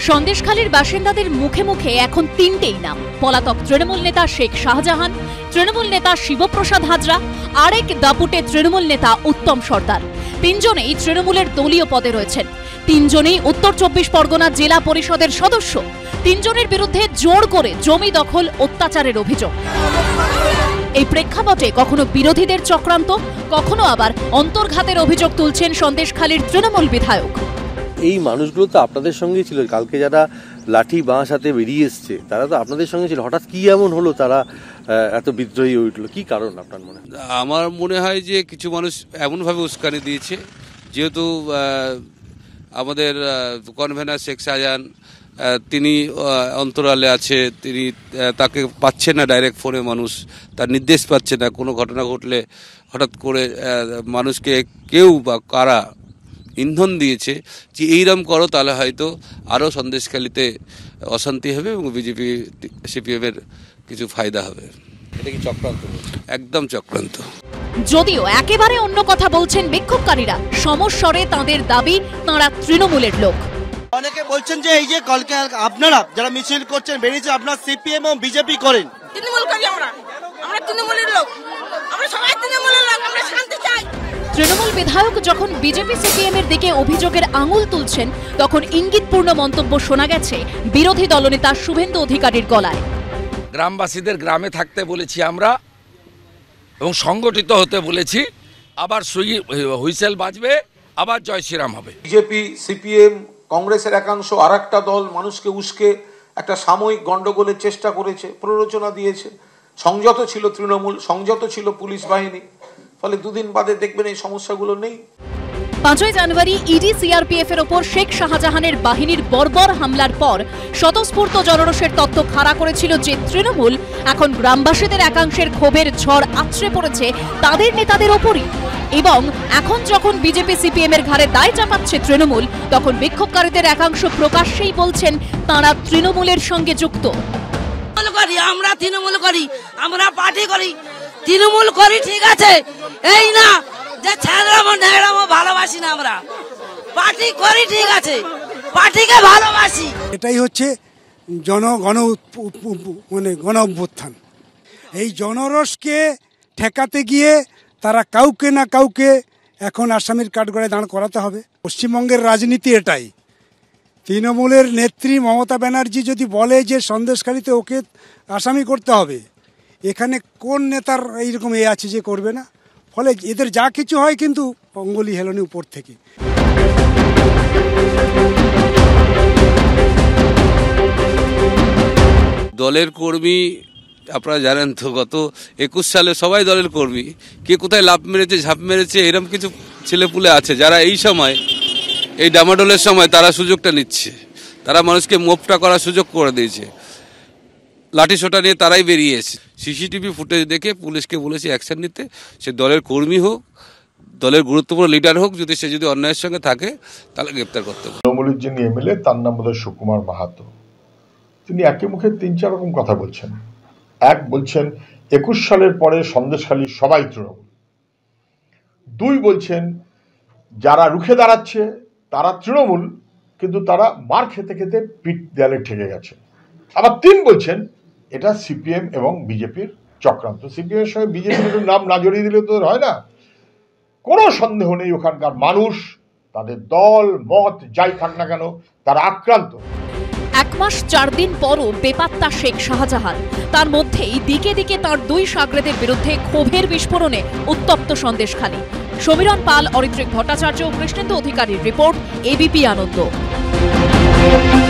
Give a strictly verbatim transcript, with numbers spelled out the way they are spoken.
সন্দেশখালীর বাসিন্দাদের মুখে মুখে এখন তিনটেই নাম। পলাতক তৃণমূল নেতা শেখ শাহজাহান, তৃণমূল নেতা শিবপ্রসাদ হাজরা, আরেক দাপুটে তৃণমূল নেতা উত্তম সর্দার। তিনজনেই তৃণমূলের দলীয় পদে রয়েছেন। তিনজনেই উত্তর চব্বিশ পরগনা জেলা পরিষদের সদস্য। তিনজনের বিরুদ্ধে জোর করে জমি দখল, অত্যাচারের অভিযোগ। এই প্রেক্ষাপটে কখনো বিরোধীদের চক্রান্ত, কখনো আবার অন্তর্ঘাতের অভিযোগ তুলছেন সন্দেশখালীর তৃণমূল বিধায়ক। এই মানুষগুলো তো আপনাদের সঙ্গেই ছিল, কালকে যারা লাঠি বাঁশ হাতে বেরিয়ে এসছে তারা তো আপনাদের সঙ্গে ছিল। হঠাৎ কি এমন হলো তারা এত বিদ্রোহী হয়ে উঠলো, কি কারণ আপনার মনে হয়? আমার মনে হয় যে কিছু মানুষ এমনভাবে উস্কানি দিয়েছে, যেহেতু আমাদের কনভেনার শেখ শাহজাহান তিনি অন্তরালে আছে, তিনি তাকে পাচ্ছে না ডাইরেক্ট ফোনে, মানুষ তার নির্দেশ পাচ্ছে না। কোনো ঘটনা ঘটলে হঠাৎ করে মানুষকে কেউ বা কারা ইন্ধন দিয়েছে যে এইরকম করো, তাহলে হয়তো আরও সন্দেশখালীতে অশান্তি হবে এবং বিজেপি সিপিএমের কিছু ফায়দা হবে। এটা কি চক্রান্ত? একদম চক্রান্ত। যদিও একেবারে অন্য কথা বলছেন বিক্ষোভকারীরা। সমস্বরে তাঁদের দাবি তাঁরা তৃণমূলের লোক। অনেকে বলছেন যে এই যে কলকে আপনারা যারা মিছিল করছেন বেরিয়েছে, আপনারা সিপিএম এবং বিজেপি করেন। তৃণমূল করি আমরা, আমরা তৃণমূলের লোক, আমরা সবাই তৃণমূলের লোক, আমরা শান্তি চাই। তৃণমূল বিধায়ক যখন বিজেপি সিপিএম এর দিকে অভিযোগের আঙুল তুলছেন, তখন ইঙ্গিতপূর্ণ মন্তব্য শোনা গেছে বিরোধী দলনেতা শুভেন্দু অধিকারীর গলায়। গ্রামবাসীদের গ্রামে থাকতে বলেছি আমরা এবং সংগঠিত হতে বলেছি। আবার হুইসেল বাজবে, আবার জয় শ্রীরাম হবে। বিজেপি সিপিএম কংগ্রেসের একাংশ আর একটা দল মানুষকে উস্কে একটা সাময়িক গন্ডগোলের চেষ্টা করেছে, প্ররোচনা দিয়েছে। সংযত ছিল তৃণমূল, সংযত ছিল পুলিশ বাহিনী, ফলে দুদিন বাদে দেখবেন এই সমস্যাগুলো নেই। পাঁচই জানুয়ারি ইডি সিআরপিএফ এর ওপর শেখ শাহজাহানের বাহিনীর বর্বর হামলার পর স্বতঃস্ফূর্ত জনরোষের তত্ত্ব খাড়া করেছিল যে তৃণমূল, এখন গ্রামবাসীদের একাংশের ক্ষোভের ঝড় আছড়ে পড়েছে তাদের নেতাদের ওপরই। এবং এখন যখন বিজেপি সিপিএম এর ঘাড়ে দায় চাপাচ্ছে তৃণমূল, তখন বিক্ষোভকারীদের একাংশ প্রকাশ্যেই বলছেন তাঁরা তৃণমূলের সঙ্গে যুক্ত। আমরা তৃণমূল করি, আমরা পার্টি করি, তৃণমূল করি, ঠিক আছে, এই না যে ছেড়ামো ঢেড়ামো ভালোবাসি না, আমরা পার্টি করি, ঠিক আছে, পার্টিকে ভালোবাসি। এটাই হচ্ছে জন গণ মানে গণ অভ্যুত্থান। এই জনরসকে ঠেকাতে গিয়ে তারা কাউকে না কাউকে এখন আসামির কাঠগড়ায় দাঁড় করাতে হবে। পশ্চিমবঙ্গের রাজনীতি এটাই। তৃণমূলের নেত্রী মমতা ব্যানার্জি যদি বলে যে সন্দেশখালীতে ওকে আসামি করতে হবে, এখানে কোন নেতার এইরকম এ আছে যে করবে না? ফলে এদের যা কিছু হয় কিন্তু অঙ্গুলি হেলনি উপর থেকে। দলের কর্মী আপনারা জানেন তো, গত একুশ সালে সবাই দলের কর্মী। কে কোথায় লাভ মেরেছে, ঝাঁপ মেরেছে, এরকম কিছু ছেলেপুলে আছে যারা এই সময়, এই ডামাডোলের সময় তারা সুযোগটা নিচ্ছে। তারা মানুষকে মোপটা করার সুযোগ করে দিয়েছে। লাঠি সোটা নিয়ে তারাই বেরিয়ে এসেছে। সিসিটিভি ফুটেজ দেখে পুলিশকে বলেছে অ্যাকশন নিতে। সে দলের কর্মী হোক, দলের গুরুত্বপূর্ণ লিডার হোক, যদি সে যদি অন্যায়ের সঙ্গে থাকে তাহলে গ্রেপ্তার করতে হবে। তৃণমূলের যিনি এমএলএ তার নাম বোধহয় সুকুমার মাহাতো, তিনি একে মুখে তিন চার রকম কথা বলছেন। এক, বলছেন একুশ সালের পরে সন্দেশখালী সবাই তৃণমূল। দুই, বলছেন যারা রুখে দাঁড়াচ্ছে তারা তৃণমূল, কিন্তু তারা মার খেতে খেতে পিঠ দেয়ালে ঠেকে গেছে। আবার তিন, বলছেন এটা সিপিএম এবং বিজেপির চক্রান্ত। সিপিএম এর সঙ্গে বিজেপির নাম না জড়িয়ে দিলে তো হয় না। কোনো সন্দেহ নেই ওখানকার মানুষ, তাদের দল মত যাই থাক না কেন, তারা আক্রান্ত। এক মাস চার দিন পরও বেপাত্তা শেখ শাহজাহান। তার মধ্যেই দিকে দিকে তার দুই সাগরেদের বিরুদ্ধে ক্ষোভের বিস্ফোরণে উত্তপ্ত সন্দেশখালী। সমীরণ পাল, অরিত্রিক ভট্টাচার্য, কৃষ্ণেন্দু অধিকারীর রিপোর্ট, এবিপি আনন্দ।